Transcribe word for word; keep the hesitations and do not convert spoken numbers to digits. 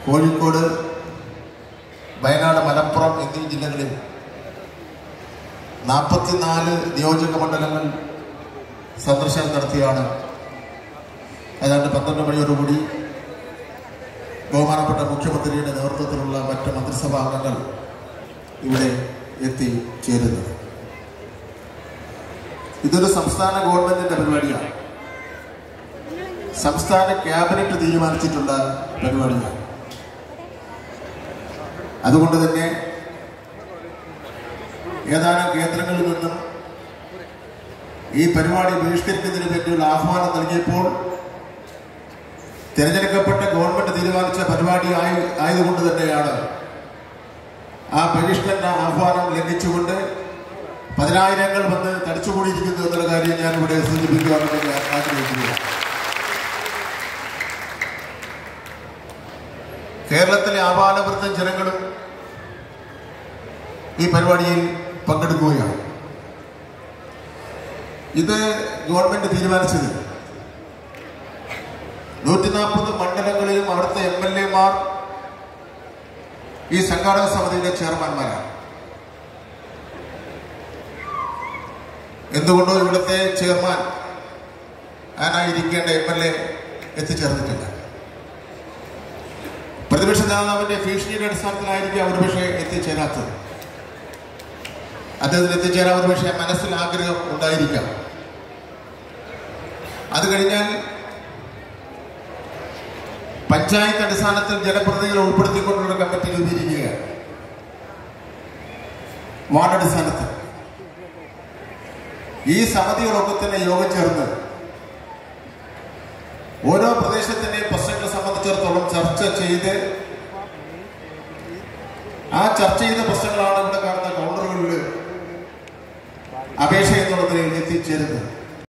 കോഴിക്കോട്, വയനാട്, മലപ്പുറം എന്നീ ജില്ലകളിൽ നാൽപ്പത്തിനാല് നിയോജക മണ്ഡലങ്ങൾ സന്ദർശനം നടത്തിയാണ് ഏതാണ്ട് പന്ത്രണ്ട് മണിയോടുകൂടി ബഹുമാനപ്പെട്ട മുഖ്യമന്ത്രിയുടെ നേതൃത്വത്തിലുള്ള മറ്റ് മന്ത്രിസഭാ അംഗങ്ങൾ ഇവിടെ എത്തിച്ചേരുന്നത്. ഇതൊരു സംസ്ഥാന ഗവൺമെന്റിന്റെ പരിപാടിയാണ്. സംസ്ഥാന ക്യാബിനറ്റ് തീരുമാനിച്ചിട്ടുള്ള പരിപാടിയാണ്. അതുകൊണ്ട് തന്നെ ഏതാനും കേന്ദ്രങ്ങളിൽ നിന്നും ഈ പരിപാടി ബഹിഷ്കരിക്കുന്നതിന് വേണ്ടിയുള്ള ആഹ്വാനം നൽകിയപ്പോൾ തിരഞ്ഞെടുക്കപ്പെട്ട ഗവൺമെന്റ് തീരുമാനിച്ച പരിപാടി ആയി ആയതുകൊണ്ട് തന്നെയാണ് ആ ബഹിഷ്കരണ ആഹ്വാനം ലംഘിച്ചുകൊണ്ട് പതിനായിരങ്ങൾ വന്ന് തടിച്ചുകൂടിയിരിക്കുന്നു എന്നുള്ള കാര്യം ഞാൻ ഇവിടെ സൂചിപ്പിക്കുവാണെന്ന് ഞാൻ ആഗ്രഹിക്കുകയാണ്. കേരളത്തിലെ ആബാലവൃദ്ധ ജനങ്ങളും ഈ പരിപാടിയിൽ പങ്കെടുക്കുകയാണ്. ഇത് ഗവൺമെന്റ് തീരുമാനിച്ചത് നൂറ്റി നാൽപ്പത് മണ്ഡലങ്ങളിലും അവിടുത്തെ എം എൽ എമാർ ഈ സംഘാടക സമിതിയുടെ ചെയർമാൻമാരാണ്. എന്തുകൊണ്ടോ ഇവിടുത്തെ ചെയർമാൻ ആനായിരിക്കേണ്ട എം എൽ എ എത്തിച്ചേർന്നിട്ടില്ല. പ്രതിപക്ഷ നേതാവിന്റെ ഭീഷണിയുടെ അടിസ്ഥാനത്തിലായിരിക്കും ഒരുപക്ഷെ എത്തിച്ചേരാത്തത്. അദ്ദേഹത്തിന് എത്തിച്ചേരാൻ ഒരുപക്ഷെ മനസ്സിൽ ആഗ്രഹം ഉണ്ടായിരിക്കാം. അത് കഴിഞ്ഞാൽ പഞ്ചായത്ത് അടിസ്ഥാനത്തിൽ ജനപ്രതിനിധികളെ ഉൾപ്പെടുത്തിക്കൊണ്ടുള്ള കമ്മിറ്റി രൂപീകരിക്കുകയാണ്. വാർഡ് അടിസ്ഥാനത്തിൽ ഈ സമിതികളൊക്കെ തന്നെ യോഗം ചേർന്ന് ഓരോ പ്രദേശത്തിന്റെയും പ്രശ്നങ്ങളെ സംബന്ധിച്ചിടത്തോളം ചർച്ച ചെയ്ത് ആ ചർച്ച ചെയ്ത പ്രശ്നങ്ങളാണ് ഇവിടെ കാണുന്ന കൗണ്ടറുകളിൽ അപേക്ഷ എന്നുള്ളതിൽ എത്തിച്ചേരുന്നത്.